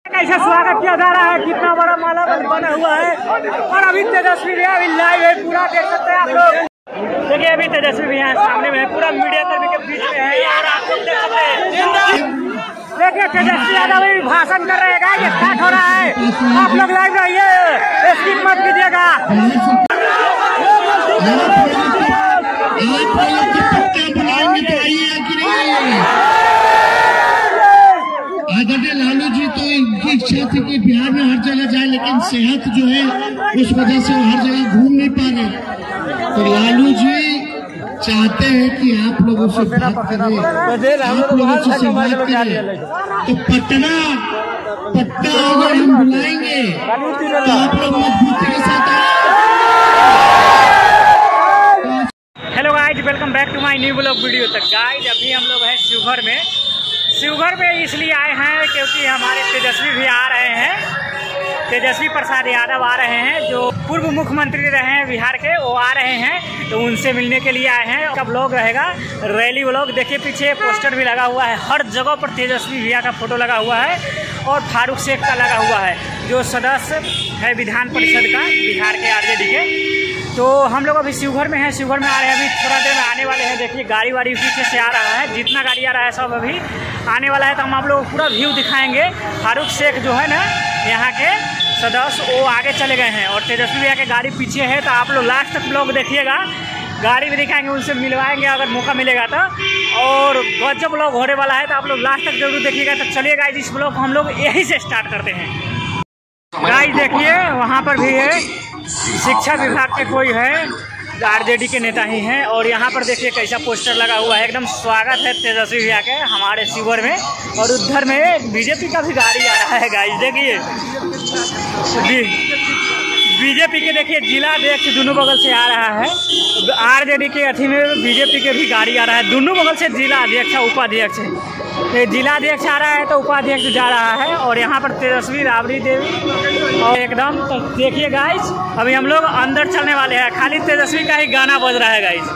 कैसे स्वागत किया जा रहा है, कितना बड़ा माला बना हुआ है। और अभी तेजस्वी भैया अभी लाइव है, पूरा देख सकते हैं आप लोग। देखिए अभी तेजस्वी भैया सामने में पूरा मीडिया कर्मी के बीच में है और आप लोग देख सकते हैं। देखिए तेजस्वी यादव भी भाषण कर रहे हैं, ये स्टार्ट हो रहा है। आप लोग लाइव रहिए, स्किप मत कीजिएगा। आदरणीय लालू जी तो इनकी इच्छा थी कि बिहार में हर जगह जाए, लेकिन सेहत जो है उस वजह से वो हर जगह घूम नहीं पा रहे। तो लालू जी चाहते हैं कि आप लोगों से बात करें, आप लोगों से संवाद करें। तो पटना अगर हम बुलाएंगे तो आप लोग मजबूती के साथ। Hello guys, welcome back to my new blog video. तक गाइज अभी हम लोग हैं शिवघर में। शिवघर में इसलिए आए हैं क्योंकि हमारे तेजस्वी भी आ रहे हैं, तेजस्वी प्रसाद यादव आ रहे हैं, जो पूर्व मुख्यमंत्री रहे हैं बिहार के, वो आ रहे हैं। तो उनसे मिलने के लिए आए हैं। का ब्लॉग रहेगा, रैली ब्लॉग। देखिए पीछे पोस्टर भी लगा हुआ है, हर जगह पर तेजस्वी भैया का फोटो लगा हुआ है और फारूक शेख का लगा हुआ है, जो सदस्य है विधान परिषद का बिहार के आरजेडी के। तो हम लोग अभी शिवघर में हैं, शिवघर में आ रहे हैं। अभी थोड़ा देर में आने वाले हैं। देखिए गाड़ी वाड़ी पीछे से आ रहा है, जितना गाड़ी आ रहा है सब अभी आने वाला है। तो हम आप लोगों को पूरा व्यू दिखाएंगे। फारूक शेख जो है ना यहाँ के सदस्य, वो आगे चले गए हैं और तेजस्वी भैया के गाड़ी पीछे है। तो आप लोग लास्ट तक ब्लॉग देखिएगा, गाड़ी भी दिखाएंगे, उनसे मिलवाएंगे अगर मौका मिलेगा तो। और गजब ब्लॉग होने वाला है, तो आप लोग लास्ट तक जरूर देखिएगा। तो चलिए गाइस, इस ब्लॉग को हम लोग यहीं से स्टार्ट करते हैं। गाइस देखिए वहाँ पर भी है, शिक्षा विभाग के कोई है, आरजेडी के नेता ही हैं। और यहाँ पर देखिए कैसा पोस्टर लगा हुआ है, एकदम स्वागत है तेजस्वी भैया के हमारे शिवघर में। और उधर में बीजेपी का भी गाड़ी आ रहा है गाइस। देखिए बीजेपी के देखिए जिला अध्यक्ष दोनों बगल से आ रहा है, आरजेडी के अथी में बीजेपी के भी गाड़ी आ रहा है। दोनों बगल से जिला अध्यक्ष उपाध्यक्ष है, जिला अध्यक्ष आ रहा है तो उपाध्यक्ष जा रहा है। और यहाँ पर तेजस्वी राबड़ी देवी और एकदम। तो देखिए गाइस अभी हम लोग अंदर चलने वाले हैं, खाली तेजस्वी का ही गाना बज रहा है गाइस।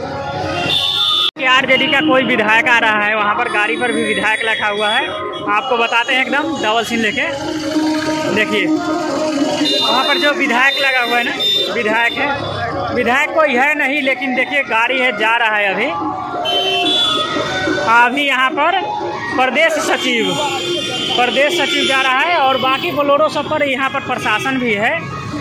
आरजेडी का कोई विधायक आ रहा है, वहाँ पर गाड़ी पर भी विधायक लिखा हुआ है। आपको बताते हैं एकदम डबल सीन लेके। देखिए वहाँ पर जो विधायक लगा हुआ है ना, विधायक है, विधायक कोई है नहीं, लेकिन देखिए गाड़ी है, जा रहा है अभी यहाँ पर प्रदेश सचिव जा रहा है। और बाकी बोलोरो सब पर यहाँ पर प्रशासन भी है।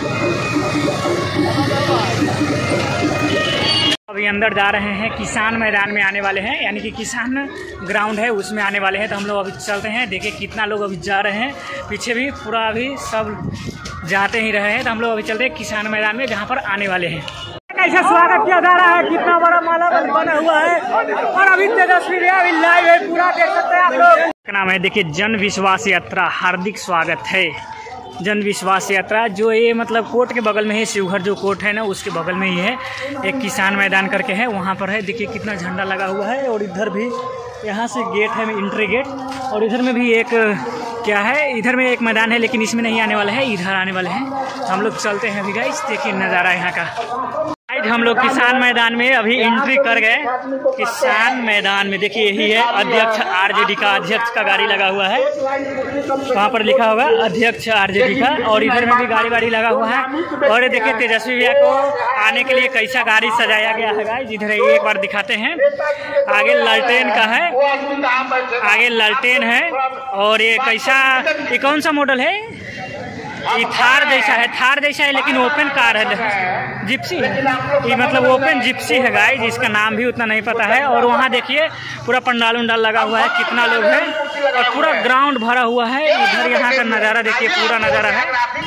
अभी अंदर जा रहे हैं, किसान मैदान में आने वाले हैं, यानी कि किसान ग्राउंड है उसमें आने वाले हैं। तो हम लोग अभी चलते हैं, देखिए कितना लोग अभी जा रहे हैं। पीछे भी पूरा अभी सब जाते ही रहे हैं। तो हम लोग अभी चलते हैं किसान मैदान में, जहाँ पर आने वाले हैं। कैसे स्वागत किया जा रहा है, कितना बड़ा माला बना हुआ है। और अभी तेजस्वी भैया अभी लाइव है, पूरा देख सकते हैं आप लोग। नाम है देखिए जन विश्वास यात्रा, हार्दिक स्वागत है। जन विश्वास यात्रा जो ये मतलब कोर्ट के बगल में है, शिवघर जो कोर्ट है ना उसके बगल में ही है। एक किसान मैदान करके है, वहाँ पर है। देखिए कितना झंडा लगा हुआ है। और इधर भी यहाँ से गेट है, एंट्री गेट। और इधर में भी एक क्या है, इधर में एक मैदान है, लेकिन इसमें नहीं आने वाले हैं, इधर आने वाले हैं। तो हम लोग चलते हैं अभी गाइस, देखिए नज़ारा यहाँ का। हम लोग किसान मैदान में अभी एंट्री कर गए। किसान मैदान में देखिए यही है अध्यक्ष आरजेडी का, अध्यक्ष का गाड़ी लगा हुआ है, वहाँ पर लिखा होगा अध्यक्ष आरजेडी का। और इधर में भी गाड़ी लगा हुआ है। और देखिए तेजस्वी भैया को आने के लिए कैसा गाड़ी सजाया गया है गाइस। इधर एक बार दिखाते हैं, आगे लालटेन का है, आगे लालटेन है। और ये कैसा, ये कौन सा मॉडल है, ये थार जैसा है, लेकिन ओपन कार है, जिप्सी है ये, मतलब ओपन जिप्सी है गाइस। इसका नाम भी उतना नहीं पता है। और वहाँ देखिए पूरा पंडाल उंडाल लगा हुआ है, कितना लोग हैं और पूरा ग्राउंड भरा हुआ है। इधर यहाँ का नज़ारा देखिए, पूरा नज़ारा है।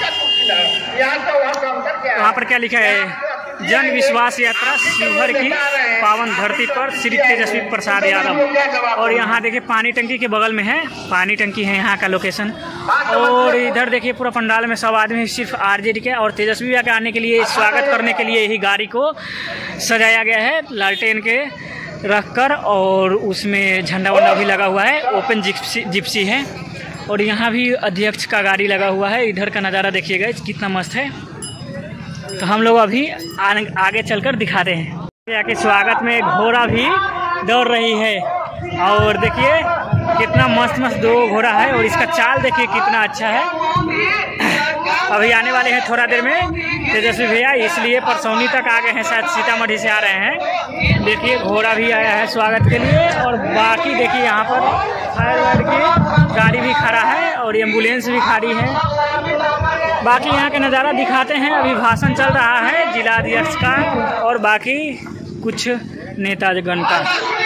वहाँ पर क्या लिखा है, जन विश्वास यात्रा शिवघर की पावन धरती पर श्री तेजस्वी प्रसाद यादव। और यहाँ देखिए पानी टंकी के बगल में है, पानी टंकी है यहाँ का लोकेशन। और इधर देखिए पूरा पंडाल में सब आदमी सिर्फ आरजेडी के और तेजस्वी भैया के आने के लिए, स्वागत करने के लिए यही गाड़ी को सजाया गया है लालटेन के रखकर। और उसमें झंडा वंडा भी लगा हुआ है, ओपन जिप्सी है। और यहाँ भी अध्यक्ष का गाड़ी लगा हुआ है। इधर का नज़ारा देखिएगा कितना मस्त है। तो हम लोग अभी आगे चलकर दिखाते हैं। यहाँ के स्वागत में घोड़ा भी दौड़ रही है। और देखिए कितना मस्त मस्त दो घोड़ा है और इसका चाल देखिए कितना अच्छा है। अभी आने वाले हैं थोड़ा देर में तेजस्वी भैया, इसलिए परसौनी तक आ गए हैं, शायद सीतामढ़ी से आ रहे हैं। देखिए घोड़ा भी आया है स्वागत के लिए और बाकी देखिए यहाँ पर फायर ब्रिगेड की गाड़ी भी खड़ा है और एम्बुलेंस भी खड़ी है। बाकी यहाँ के नज़ारा दिखाते हैं। अभी भाषण चल रहा है जिलाध्यक्ष का और बाकी कुछ नेतागण का।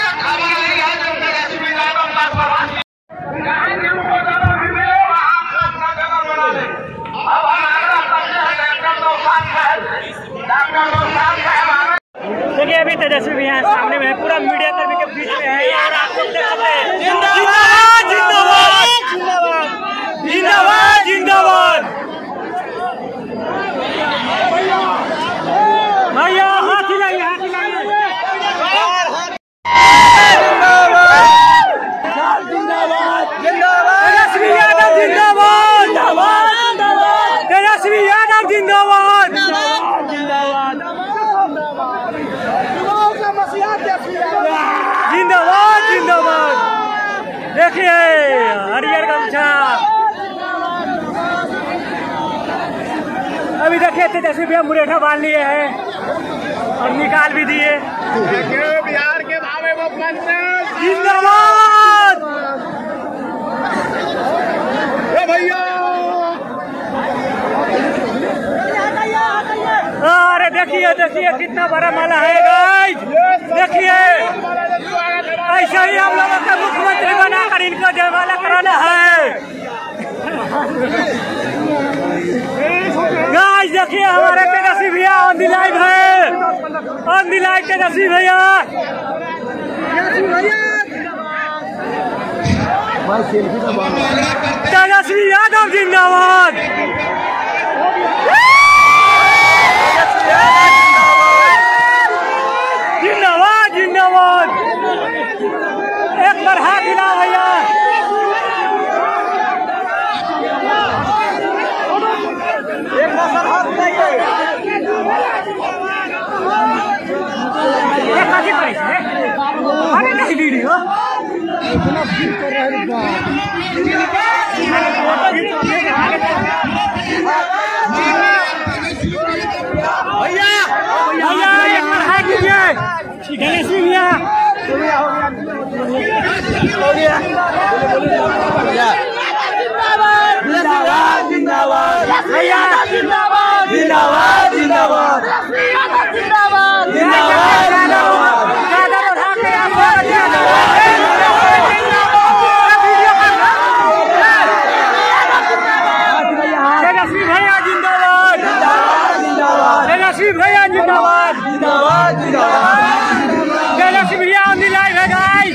देखिए अभी तेजस्वी भी यहाँ सामने में है, पूरा मीडिया कर्मी के बीच में है और आप लोग देख सकते हैं। जिंदाबाद जिंदाबाद जिंदाबाद जिंदाबाद। भैया हाथ हिलाइए, हाथ हिलाइए। तेजस्वी यादव जिंदाबाद, तेजस्वी यादव जिंदाबाद जिंदाबाद जिंदाबाद। देखिए हरियर गमछा। अभी देखिए तेजस्वी भैया मुरेठा बांध लिए हैं और निकाल भी दिए। बिहार के भावे मुख्यमंत्री जिंदाबाद भैया। अरे देखिए देखिए कितना बड़ा माला है गाइस। देखिए ऐसा ही हम लोगों का मुख्यमंत्री बनाकर इनको जयमाला कराना है। गाइस देखिए हमारे तेजस्वी भैया ऑन द लाइव है, ऑन द लाइव तेजस्वी भैया। तेजस्वी यादव जिंदाबाद, जिंदाबाद जिंदाबाद। एक बार हाथ हिलाओ भैया। अरे नहीं वीडियो भैया भैया एक बार हाथ दीजिए। तेजस्वी भैया हो गया। जिंदाबाद जिंदाबाद भैया, जिंदाबाद जिंदाबाद जिंदाबाद जिंदाबाद जिंदाबाद। तेजस्वी भैया जिंदाबाद, तेजस्वी भैया जिंदाबाद जिंदाबाद जिंदाबाद। तेजस्वी भैया ऑन द लाइव है गाइस।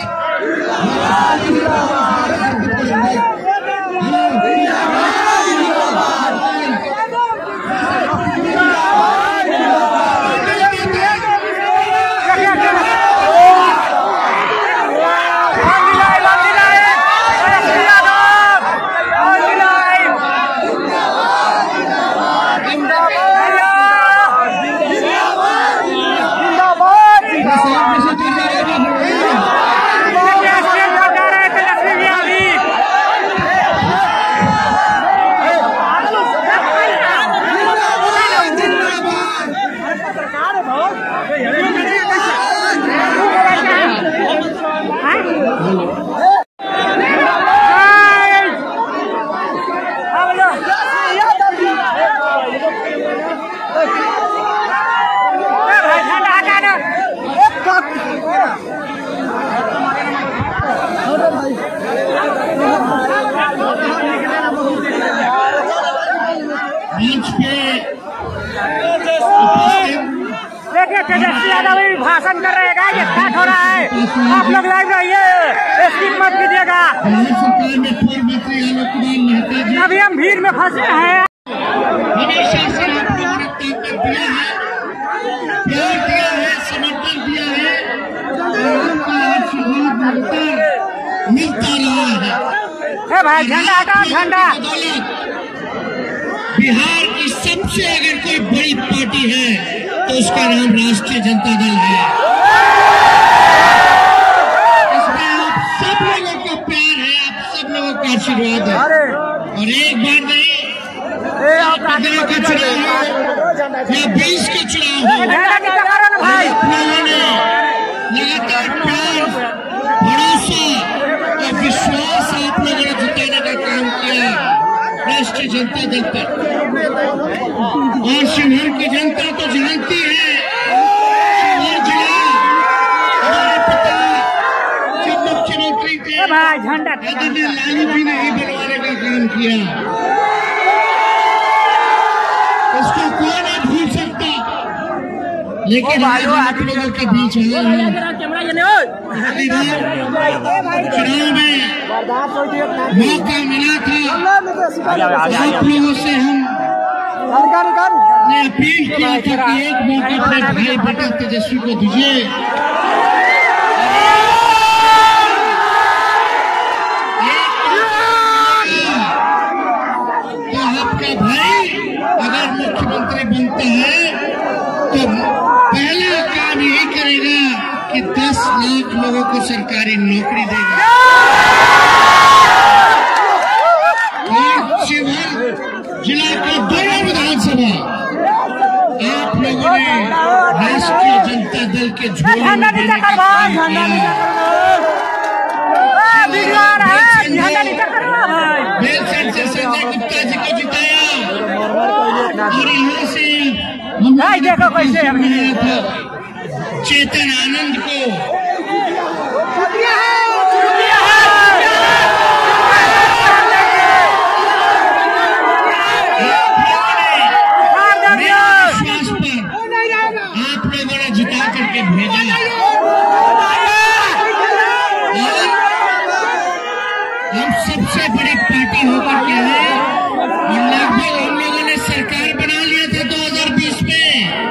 तेजस्वी यादव भी भाषण कर रहे हैं, ये स्टार्ट हो रहा है। आप लोग लाइव रहिए, स्किप मत कीजिएगा। सरकार में पूर्व मंत्री आलोक कुमार मेहता जी अभी हम भीड़ में फंसे हैं। हमेशा से आपको वोट दिया है, प्यार दिया है, समर्थन दिया है और आपका आशीर्वाद निरंतर मिलता रहा है। भाई झंडा हटाओ, झंडा। बिहार की सबसे अगर कोई बड़ी पार्टी है तो उसका नाम राष्ट्रीय जनता दल है। इसमें आप सब लोगों का आशीर्वाद है। और एक बार नहीं, 15 का चुनाव हो या 20 का चुनाव हो, आप लोगों ने लगातार प्यार, भरोसा और विश्वास आप लोगों ने जिताने का काम किया राष्ट्रीय जनता दल पर। और शिवहर की जनता तो जानती है, शिवहर जिला हमारे पिता जब मुख्यमंत्री थे आदरणीय लालू जी ने ही बनवाने का काम किया, इसको कोई नहीं भूल सकता। लेकिन आज आप लोगों के बीच आए हैं, चुनाव में मौका मिला था, आप लोगों से हम ने अपील किया था कि एक मौका अपने भाई बेटा तेजस्वी को दीजिए। तो आपका भाई अगर मुख्यमंत्री बनता है तो पहला काम यही करेगा कि 10 लाख लोगों को सरकारी नौकरी देगा। और शिवहर जिला के दोनों विधानसभा आप लोगों ने राष्ट्रीय जनता दल के झोले में देने का काम किया। बेलसर से संजय गुप्ता जी को जिताया और यहाँ से हम देखो कैसे बनाया था चेतन आनंद को। विश्वास पर आप लोगों ने जिता करके भेजा और हम सबसे बड़ी पार्टी होकर के है और लगभग हम लोगों ने सरकार बना लिया था 2020 में।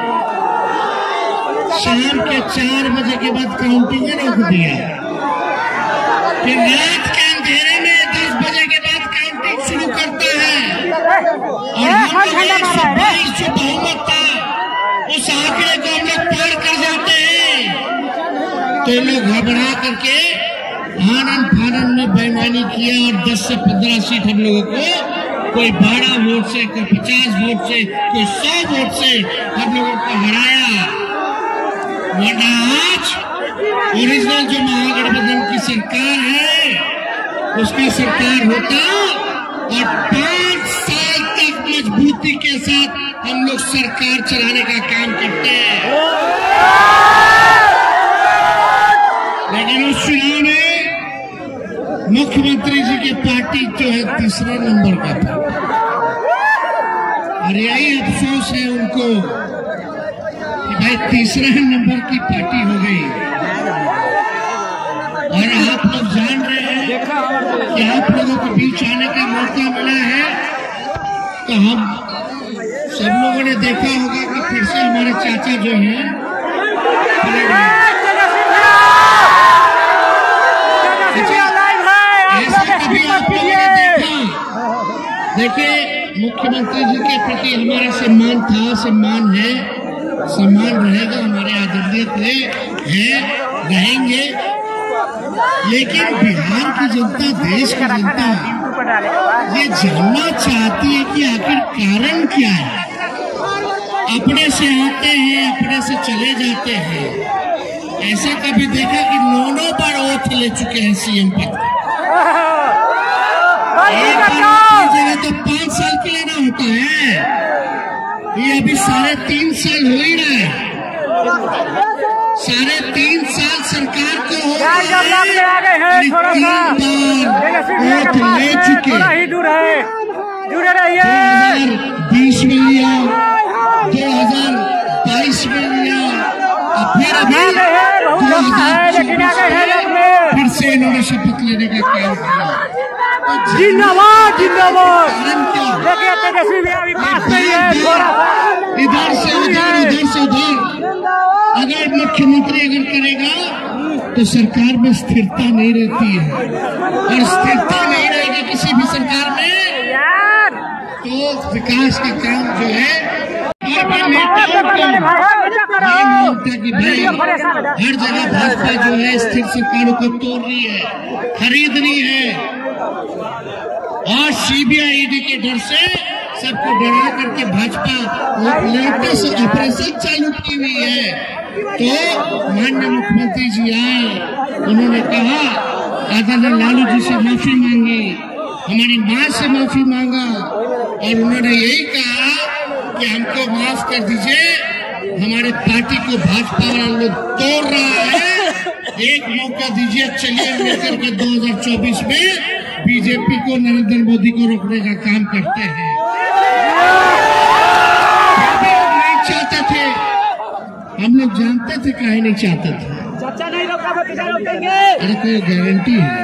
शाम के 4 बजे के बाद काउंटिंग रोक दिया, फिर रात के अंधेरे में 10 बजे के बाद काउंटिंग शुरू करता है और हम लोग 122 जो बहुमत था उस आंकड़े को हम लोग पार कर जाते हैं तो ये लोग घबरा करके आनंद फानन में बेईमानी किया और 10 से 15 सीट हम लोगों को कोई 12 वोट से, कोई 50 वोट से, कोई 100 वोट से हम लोगों को हराया। वरना आज ओरिजिनल जो महागठबंधन की सरकार है उसका सरकार होता और 5 साल तक मजबूती के साथ हम लोग सरकार चलाने का काम करते हैं। लेकिन उस चुनाव में मुख्यमंत्री जी की पार्टी जो है 3रे नंबर का था और यही अफसोस है उनको कि भाई 3रे नंबर की पार्टी हो गई। और आप लोग जान रहे हैं कि आप लोगों के बीच आने का मौका मिला है तो हम सब लोगों ने देखा होगा कि फिर से हमारे चाचा जो हैं देखिए, मुख्यमंत्री जी के प्रति हमारा सम्मान था, सम्मान है, सम्मान रहेगा, हमारे आदरणीय रहेंगे। लेकिन बिहार की जनता, देश की जनता ये जानना चाहती है कि आखिर कारण क्या है। अपने से आते हैं, अपने से चले जाते हैं। ऐसा कभी देखा कि 9 बार ओथ ले चुके हैं सीएम पद का। एक बार जगह तो 5 साल के लेना होता है, ये अभी 3.5 साल हो ही रहा है। 3.5 साल सरकार को हो गए हैं, 3 बार ओथ ले चुके। 2020 में लिया, 2022 में लिया, फिर अभी 2024 फिर से इन्होंने शपथ लेने का काम किया। जिंदाबाद जिंदाबाद। इधर से उधर, उधर से उधर। अगर मुख्यमंत्री अगर करेगा तो सरकार में स्थिरता नहीं रहती है और स्थिरता नहीं रहेगी किसी भी सरकार में तो विकास का काम जो है और भी नेता कि भाई हर जगह भाजपा जो है स्थिर सरकारों को तोड़ रही है, खरीद रही है और सीबीआई ईडी के डर से सबको डरा करके भाजपा लेटेस्ट ऑपरेशन चालू की हुई है। तो माननीय मुख्यमंत्री जी आए, उन्होंने कहा आदरणीय लालू जी से माफी मांगी, हमारी मां से माफी मांगा और उन्होंने यही कहा कि हमको माफ कर दीजिए, हमारे पार्टी को भाजपा वाला लोग तोड़ रहा है, एक मौका दीजिए, चलिए मिलकर के 2024 में बीजेपी को, नरेंद्र मोदी को रोकने का काम करते हैं। नहीं चाहते थे, हम लोग जानते थे काहे नहीं चाहते थे। चाचा नहीं रोकेंगे। अरे कोई गारंटी है?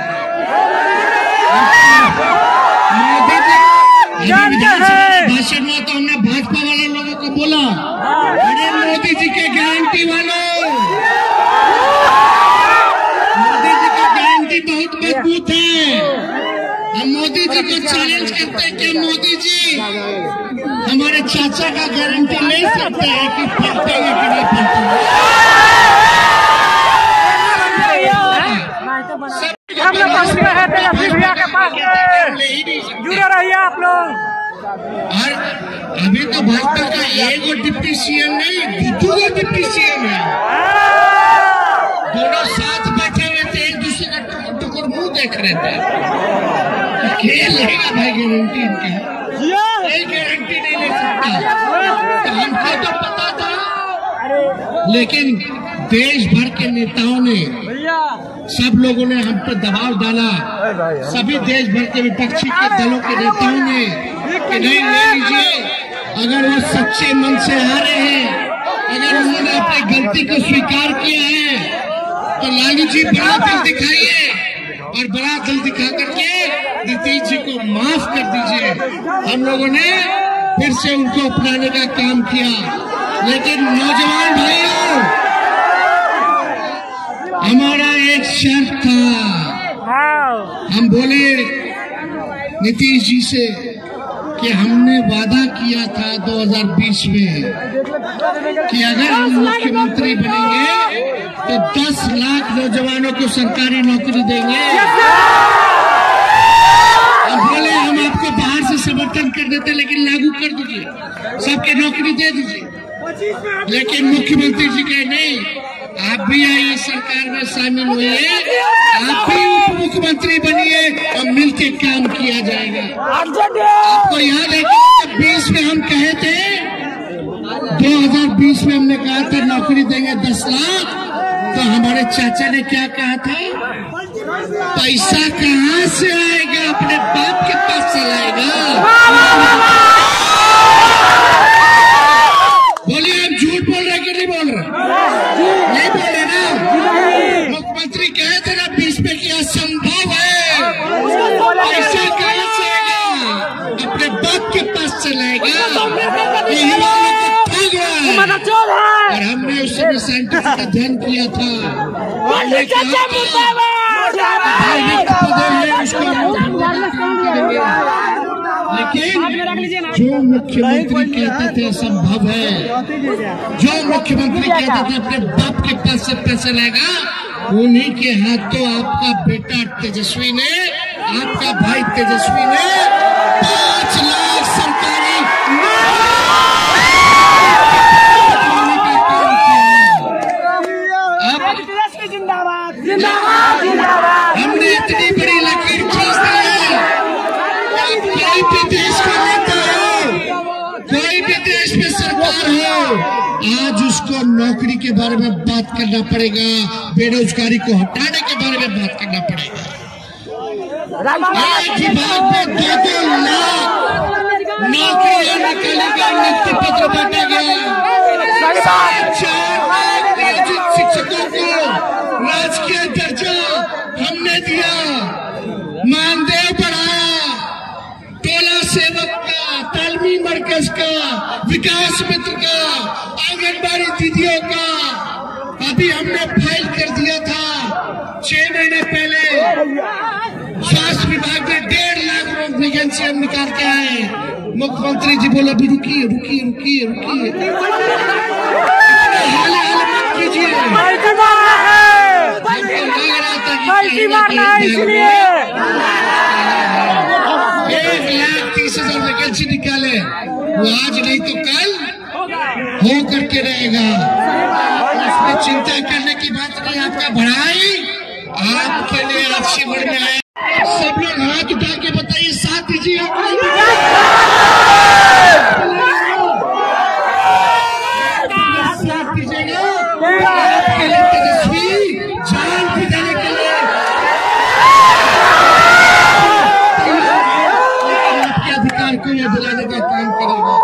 भाषण में तो हमने भाजपा वाले लोगों को बोला, अरे मोदी जी के गारंटी वालों, मोदी जी की गारंटी बहुत मजबूत है। हम मोदी जी को चैलेंज करते हैं कि मोदी जी हमारे चाचा का गारंटी ले सकते हैं कि फटते या कि नहीं फटते। हम लोग भैया के पास जुड़े रहिए आप लोग। और अभी तो भाजपा का एक डिप्टी सीएम नहीं, दो डिप्टी सीएम है, दोनों साथ बैठे हुए थे, एक दूसरे का टुकुर टुकुर मुंह देख रहे थे। खेल लेगा भाई गारंटी इनका, कोई गारंटी नहीं ले सकता। तो हमको तो पता था, लेकिन देश भर के नेताओं ने, सब लोगों ने हम पर दबाव डाला, सभी देश भर के विपक्षी के दलों के नेताओं ने कि नहीं ले लीजिए, अगर वो सच्चे मन से आ रहे हैं, अगर उन्होंने अपनी गलती को स्वीकार किया है तो लालू जी बड़ा दिल दिखाइए और बड़ा दिल दिखा करके नीतीश जी को माफ कर दीजिए। हम लोगों ने फिर से उनको अपनाने का काम किया, लेकिन नौजवान भाइयों, हमारा एक शर्त था, हम बोले नीतीश जी से कि हमने वादा किया था 2020 में कि अगर हम मुख्यमंत्री बनेंगे तो 10 लाख नौजवानों को सरकारी नौकरी देंगे। हम बोले हम आपको बाहर से समर्थन कर देते, लेकिन लागू कर दीजिए, सबके नौकरी दे दीजिए। लेकिन मुख्यमंत्री जी कहे नहीं, आप भी आइए सरकार में शामिल होइए, आप भी उप मुख्यमंत्री बनिए और मिलकर काम किया जाएगा। आपको याद है कि 20 में हम कहे थे, 2020 में हमने कहा था नौकरी देंगे 10 लाख, तो हमारे चाचा ने क्या कहा था, पैसा कहाँ से आएगा, अपने बाप के पास से आएगा। बोलिए आप झूठ बोल रहे कि नहीं बोल रहे? नहीं बोल रहे ना। मुख्यमंत्री कहे थे ना 20 में कि असंभव है, पैसा कहाँ से आएगा, अपने बाप के पास चलाएगा। यही वालों को ठग रहा है। और हमने उस समय साइंटिफिक अध्ययन किया था, लेकिन जो मुख्यमंत्री कहते थे असंभव है, जो मुख्यमंत्री कहते थे अपने बाप के पास से पैसे लाएगा, उन्हीं के हाथों आपका बेटा तेजस्वी ने, आपका भाई तेजस्वी ने 5 लाख सरकारी हमने इतनी बड़ी लकीर खींच दी है। कोई भी देश का नेता हो, कोई भी देश में सरकार हो, आज उसको नौकरी के बारे में बात करना पड़ेगा, बेरोजगारी को हटाने के बारे में बात करना पड़ेगा। एक ही बात में 2-2 लाख नौकरियां निकाली गई, नियुक्ति पत्र बांटा गया, 4 लाख नियोजित शिक्षकों को राजकीय दर्जा हमने दिया, मानदेय बढ़ाया, टोला सेवक का, तालमी मरकज का, विकास मित्र का, आंगनबाड़ी दीदियों का अभी हमने फाइल कर दिया था 6 महीने पहले। स्वास्थ्य विभाग में 1.5 लाख वैकेंसी हम निकाल के आए, मुख्यमंत्री जी बोले अभी रुकिए रुकिए रुकिए रुकिए, हाल मत कीजिए। इसलिए 1,30,000 वैकेंसी निकाले, वो आज नहीं तो कल हो करके रहेगा। उसमें चिंता करने की बात नहीं। आपका बढ़ाई आपके लिए आशीर्वाद में आए। सब लोग हाथ उठा के बताइए, साथ दीजिए। साथ दीजिएगा आपके लिए तेजस्वी जान भी देने के लिए आपके अधिकार को यह दिलाने का काम करेगा।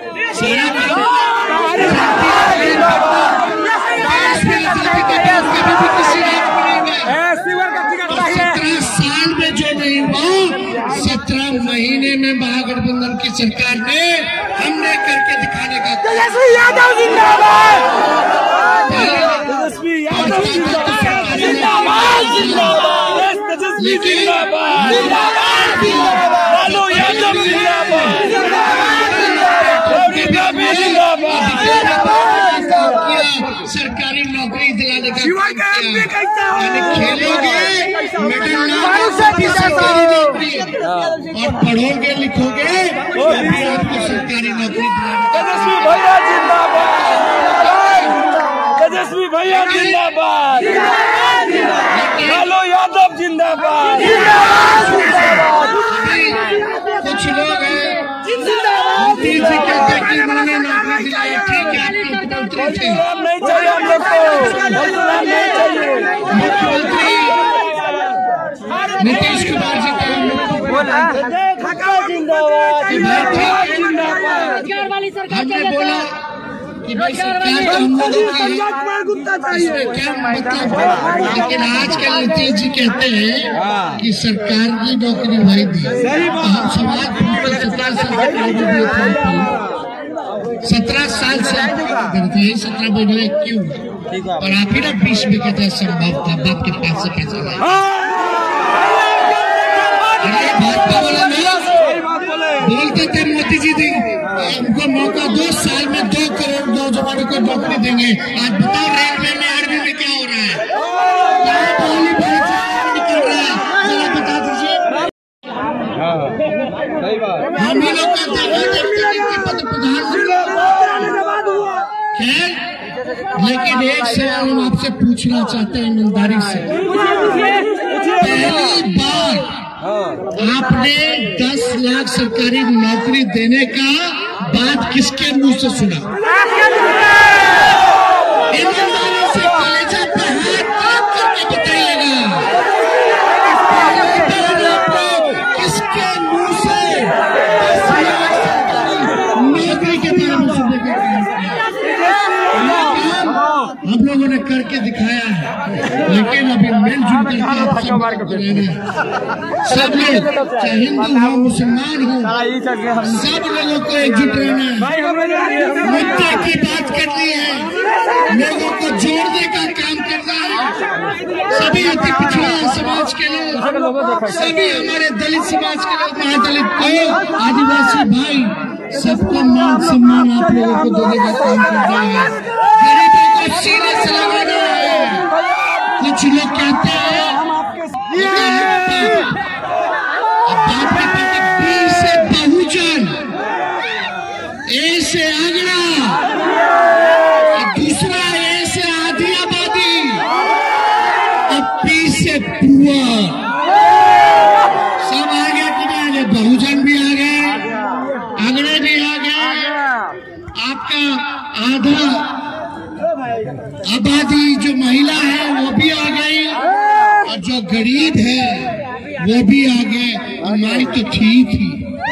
में जो नहीं हुआ 17 महीने में महागठबंधन की सरकार ने हमने करके दिखाने का। तेजस्वी यादव जिंदाबाद, तेजस्वी यादव जिंदाबाद, जिंदाबाद जिंदाबाद, तेजस्वी जिंदाबाद, जिंदाबाद लालू यादव जिंदाबाद, सरकारी नौकरी दिलाने का खेलोगे, मेडल सरकारी नौकरी और पढ़ोगे लिखोगे तभी आपको सरकारी नौकरी दिलाने। तेजस्वी भैया जिंदाबाद, तेजस्वी भैया जिंदाबाद, लालू यादव जिंदाबाद। कुछ लोग हैं मोदी जी कहते हैं कि उन्होंने नौकरी दिलाई, ठीक है, मुख्यमंत्री नहीं चाहिए हम लोग को, नहीं चाहिए। मुख्यमंत्री नीतीश कुमार जी का हमने बोला कि भाई सरकार तो हम लोगों की है, इसमें क्या मतलब। लेकिन आजकल नीतीश जी कहते हैं कि सरकार की नौकरी भाई दी। हम समाज 17 साल से करते हैं, 17 महीने क्यों? और आप ही ना 20 में कहते हैं संभव था, बाप के पास से पैसा लाए। भाजपा बोला ना, बोलते थे मोदी जी उनको मौका 2 साल में 2 करोड़ नौजवानों को नौकरी देंगे। आज बताओ रेलवे में, आर्मी में क्या हो रहा है, निकल रहा है, जरा बता दीजिए। हम ही लोग का पद प्रधान। लेकिन एक सवाल हम आपसे पूछना चाहते हैं ईमानदारी से। पहली बार आपने 10 लाख सरकारी नौकरी देने का बात किसके मुंह से सुना? ईमानदारी से कलेजा पे हाथ करके बताइएगा, किसके मुंह से 10 लाख सरकारी नौकरी के बारे में सुनने का काम किया? हम लोगों ने करके दिखाया है। लेकिन अभी मिलजुल करके आप सब लोग, चाहे हिंदू हो मुसलमान हो, सब लोगों को एकजुट रहना है, मुद्दे की बात करनी है, लोगों को जोड़ने का काम करना है। सभी अति पिछड़ा समाज के लोग, सभी हमारे दलित समाज के लोग, महादलित लोग, आदिवासी भाई, सबको मान सम्मान आप लोगों को देने का काम करना है। गरीबों को सीने से लगाना है। कुछ लोग कहते हैं बाप की पार्टी बी से बहुजन, ए से आगरा, दूसरा ए से आधी आबादी और पी से पुआ। सब आ गया कि नहीं आ गया? बहुजन भी आ गए, आगरे भी आ गए, आपका आधा आबादी जो महिला है वो भी आ गई, और जो गरीब है वो भी आ गए। हमारी तो ठीक थी।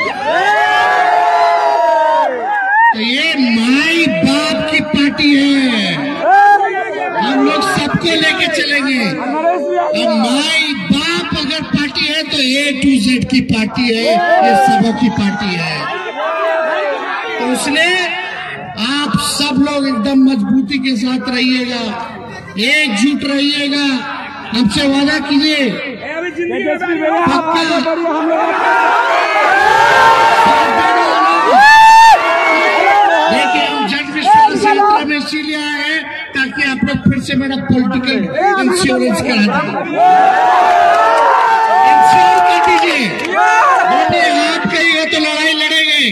तो ये माई बाप की पार्टी है, हम लोग सबको लेके चलेंगे। और माई बाप अगर पार्टी है तो A to Z की पार्टी है, ये सबों की पार्टी है। तो उसने आप सब लोग एकदम मजबूती के साथ रहिएगा, एकजुट रहिएगा। हमसे वादा कीजिए, पक्का से मेरा पॉलिटिकल इंश्योरेंस करा दीजिए, इंश्योर कर दीजिए। अपने आप कही हो तो लड़ाई लड़ेंगे,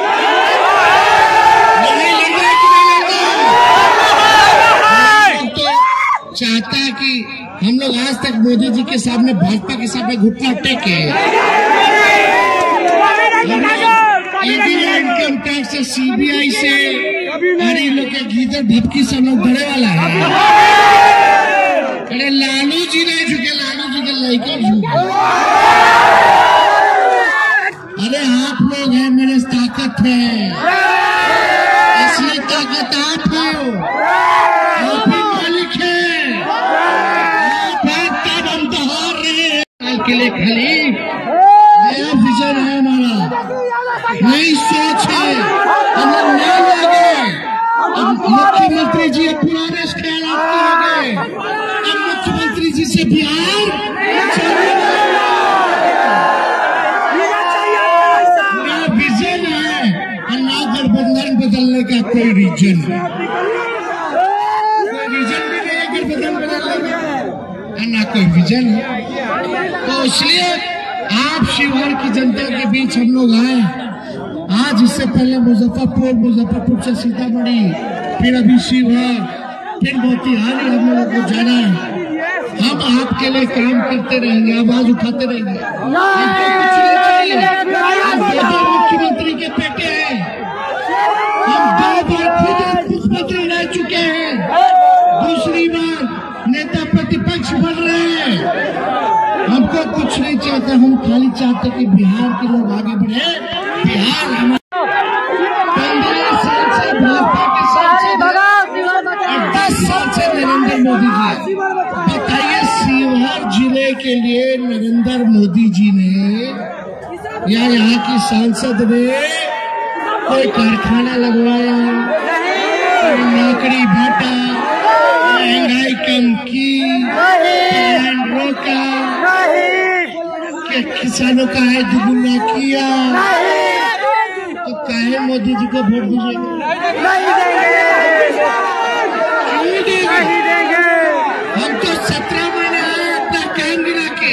लड़ाई लड़ना कि नहीं लड़ना। तो चाहता है कि हम लोग आज तक मोदी जी के सामने, भाजपा के सामने घुटना टेके, इनकम टैक्स से, सीबीआई से, अरे लोग के गीदर भटकी से लोग डरे वाला है। अरे लालू जी नहीं झुके, लालू जी के लड़के झुके। अरे आप लोग हैं, मेरे ताकत है, असली ताकत आप हो, आप ही मालिक है। तब हम दहाड़ रहे हैं के लिए खाली नया विजन है हमारा, नई सोच है, हम लोग नए लोग हैं। अब मुख्यमंत्री जी पुराने ख्याल आपके हो गए, अब मुख्यमंत्री जी से बिहार नया विजन है और ना गठबंधन बदलने का कोई रीजन है, कोई रीजन भी नहीं है गठबंधन बदलने का, ना कोई विजन है। तो इसलिए आप शिवहर की जनता के बीच हम लोग आए आज। इससे पहले मुजफ्फरपुर से सीतामढ़ी, फिर अभी शिवहर, फिर मोतिहारी हम लोगों को जाना है। हम आपके लिए काम करते रहेंगे, आवाज उठाते रहेंगे। हमको कुछ नहीं चाहिए, हम 2 बार मुख्यमंत्री के बेटे हैं, हम 2 बार खुद मुख्यमंत्री रह चुके हैं, दूसरी बार नेता प्रतिपक्ष बन रहे हैं। हमको कुछ नहीं चाहते, हम खाली चाहते कि बिहार के लोग आगे बढ़े। बिहार हमारे 15 साल से भाजपा के सांसद और 10 साल से नरेंद्र मोदी जी। बताइए शिवहर जिले के लिए नरेंद्र मोदी जी ने या यहाँ की सांसद ने कोई कारखाना लगवाया, कोई नौकरी बांटा, महंगाई कम की, प्लान रोका, किसानों का आय दुगुना किया, तो काहे मोदी जी को वोट दीजिएगा? क्यों देंगे? हम तो 17 महीने आए अपना काम गिरा के।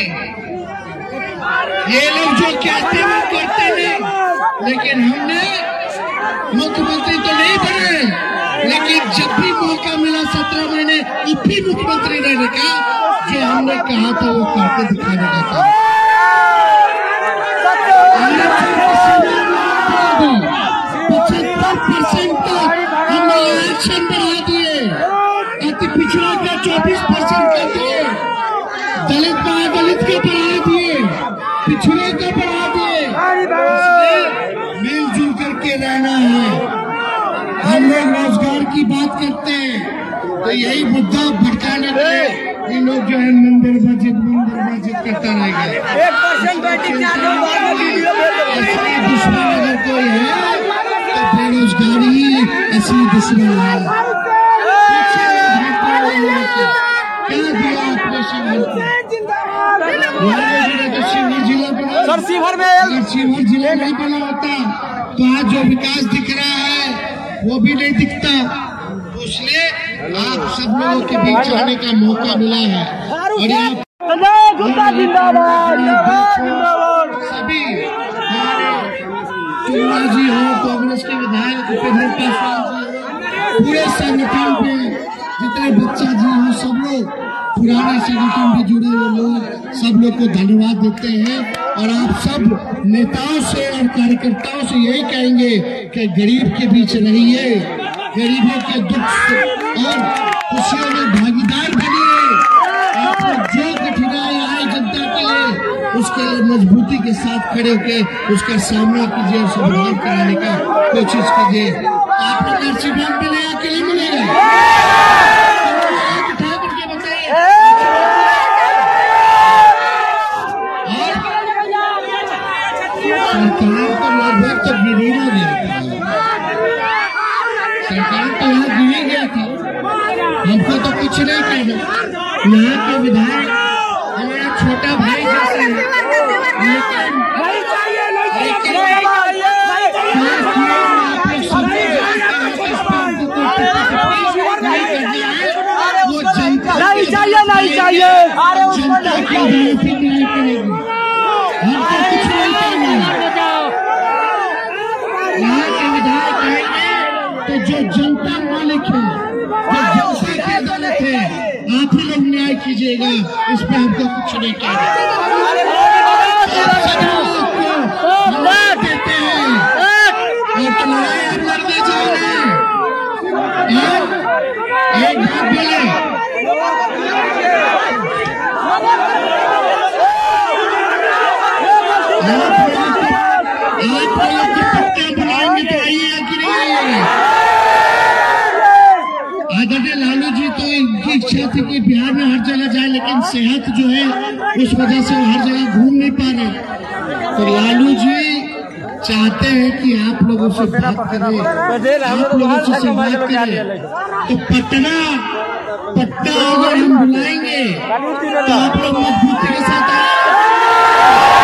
ये लोग जो कहते हैं वो करते नहीं, लेकिन हमने मुख्यमंत्री तो नहीं बने, लेकिन जब भी मौका मिला 17 महीने भी मुख्यमंत्री रहने का, जो हमने कहा था वो करके दिखाने का था। 75% तक हमने आरक्षण बढ़ा दिए, अति पिछड़ा का 24% कर दिए, दलित महादलित का बढ़ा दिए, पिछड़े का बढ़ा दिए। मिलजुल करके रहना है। हम लोग रोजगार की बात करते हैं तो यही मुद्दा भटकाने के ये लोग जो है मंदिर मस्जिद करता रहेगा। असली दुश्मन अगर कोई है तो बेरोजगारी असली दुश्मन है। क्या दिया आपने शिवहर को? तो शिवहर जिला बना, सर शिवहर में अगर शिवहर जिला नहीं बना होता तो आज जो विकास दिख रहा है वो भी नहीं दिखता। इसलिए आप सब लोगों के बीच आने का मौका मिला है और आप सभी हमारे चुन्ना जी हो, कांग्रेस के विधायक उपेंद्र पासवान जी, पूरे संगठन पे जितने बच्चा जी हो, सब लोग पुराने संगठन में जुड़े हुए लोग, सब लोग को धन्यवाद देते हैं। और आप सब नेताओं से और कार्यकर्ताओं से यही कहेंगे कि गरीब के बीच रहिए, गरीबों के दुख और खुशियों में भागीदार बनिए। आपको जो कठिनाई आए जनता के लिए, उसके लिए मजबूती के साथ खड़े होकर उसका सामना कीजिए और समाधान कराने का कोशिश कीजिए। आप लोग आशीर्वाद मिले, अकेले मिलेगा? उठा करके बताइए। सरकार को लगभग तो गिरा गया था, सरकार तो यहाँ गिर गया था। हमको तो कुछ नहीं कहना, यहाँ के विधायक हमारा छोटा भाई जैसे हैं, लेकिन वो अदालत से न्याय करेगी। हम तो कुछ नहीं कहेंगे, यहाँ के विधायक कहेंगे तो जो जनता मालिक है, जो जनता की अदालत है, आप ही लोग न्याय कीजिएगा, इस पे हमको कुछ नहीं कहना। देते हैं और तो लड़ाई आप लड़ने जा रहे हैं। एक बात बोले, आप पट्टे बुलाएंगे तो आइएगा कि नहीं आइएगा? आदरणीय लालू जी तो इनकी इच्छा थी कि बिहार में हर जगह जाए, लेकिन सेहत जो है उस वजह से वो हर जगह घूम नहीं पा रहे। तो लालू जी चाहते हैं कि आप लोगों से बात करें, आप लोगों से संवाद करें। तो पट्टा अगर हम बुलाएंगे तो आप लोग मजबूती के साथ आए।